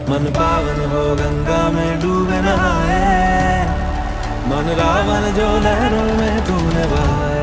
मन पावन हो गंगा में डूबे नहाए, मन रावण जो लहरों में तूने बहाए।